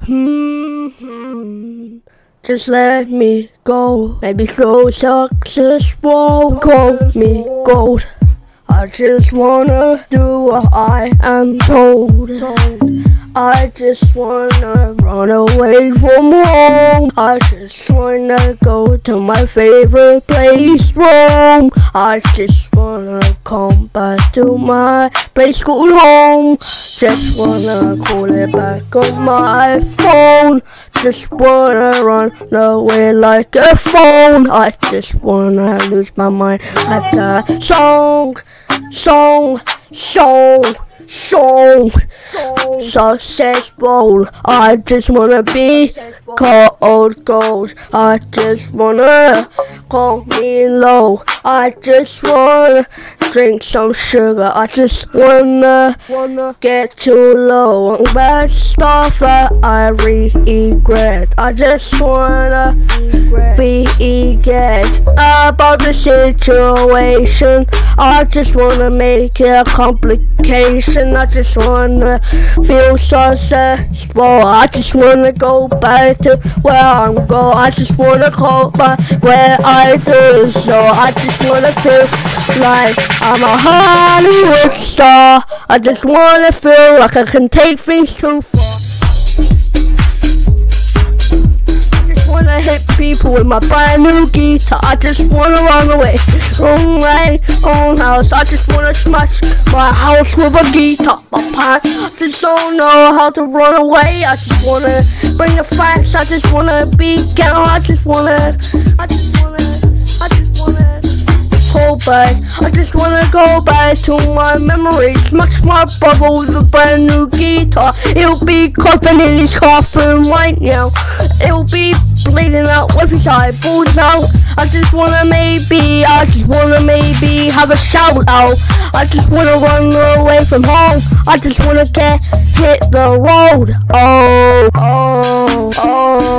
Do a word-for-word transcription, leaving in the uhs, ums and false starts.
Hmm, just let me go. Maybe so successful. Call me gold. I just wanna do what I am told. I just wanna run away from home. I just wanna go to my favorite place, Rome. I just wanna come back to my place called home. Just wanna call it back on my phone. Just wanna run away like a phone. I just wanna lose my mind like a song, song, song. So successful. I just wanna be cold gold. I just wanna call me low. I just wanna drink some sugar. I just wanna get too low. Bad stuff that I regret. I just wanna forget about the situation. I just wanna make it a complication. I just wanna feel successful. I just wanna go back to where I'm going. I just wanna go back where I do. So I just wanna feel like I'm a Hollywood star. I just wanna feel like I can take things too far. I wanna hit people with my brand new guitar. I just wanna run away from my own house. I just wanna smash my house with a guitar. My parents just don't know how to run away. I just wanna bring the facts. I just wanna be ghetto. I just wanna, I just wanna, I just wanna go back. I just wanna go back to my memories. Smash my brother with a brand new guitar. It'll be coughing in his coffin right now. It'll be bleeding out with his eyeballs out. I just wanna maybe, I just wanna maybe have a shout out. I just wanna run away from home. I just wanna get hit the road. Oh, oh, oh.